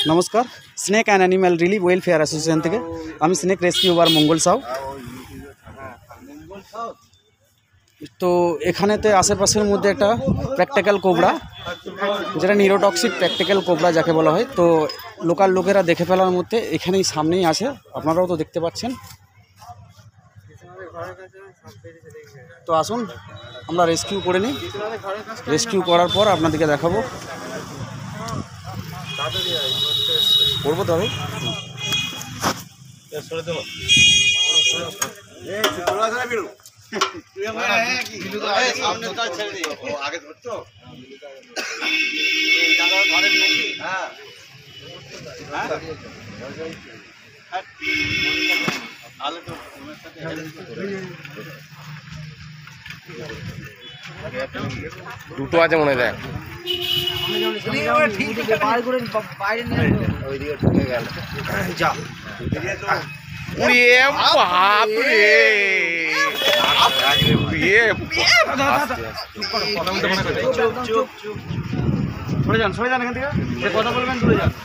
নমস্কার, snake and animal relief welfare association থেকে আমি স্নেক রেস্কিউবার মঙ্গল সাউ। তো এখানেতে আশেপাশের মধ্যে একটা প্র্যাকটিক্যাল কোবরা, যেটা নিউরোটক্সিক প্র্যাকটিক্যাল কোবরা যাকে বলা হয়, তো লোকাল লোকেরা দেখে ফেলার মধ্যে এখানেই সামনেই আছে, আপনারাও তো দেখতে পাচ্ছেন। তো আসুন আমরা রেস্কিউ করে নিই, রেস্কিউ করার পর আপনাদেরকে দেখাবো। করবো তবে দুটো আছে মনে হয়। সরে যান, সরে যান এখান থেকে, যে কথা বলবেন দূরে যান।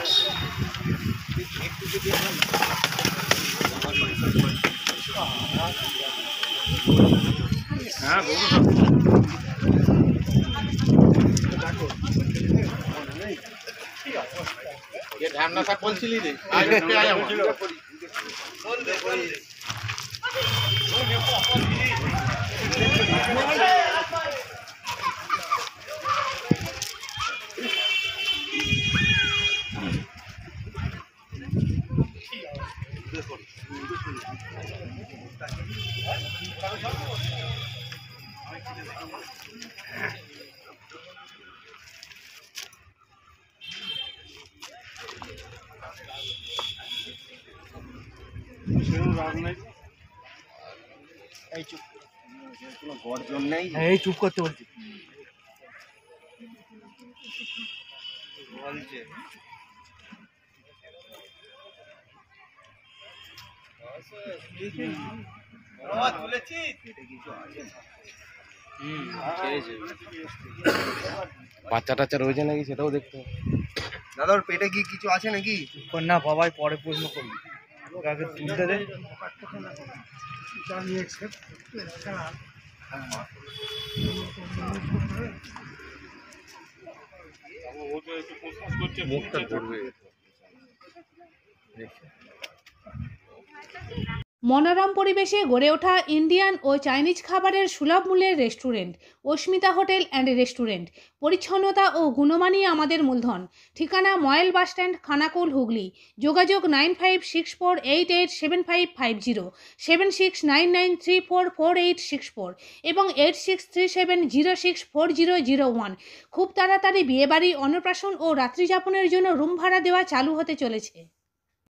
হ্যাঁ ঢ্যামনা শাক বলছিলি রে, এই চুপ করতে বলছি। বাচ্চা টাচ্চা রয়েছে নাকি সেটাও দেখতে হবে। দাদা ওর পেটে কি কিছু আছে নাকি? না বাবাই পরে প্রশ্ন করবি, আগে তুলতে দে। মুখটা ধরবে। মনোরম পরিবেশে গড়ে ওঠা ইন্ডিয়ান ও চাইনিজ খাবারের সুলভ মূল্যের restaurant Asmita hotel and restaurant. পরিচ্ছন্নতা ও গুণমানই আমাদের মূলধন। ঠিকানা ময়েল বাসস্ট্যান্ড, খানাকুল, হুগলি। যোগাযোগ 9564887550, 7699344864 এবং 8637064001। খুব তাড়াতাড়ি বিয়েবাড়ি, অন্নপ্রাশন ও রাত্রিযাপনের জন্য রুম ভাড়া দেওয়া চালু হতে চলেছে।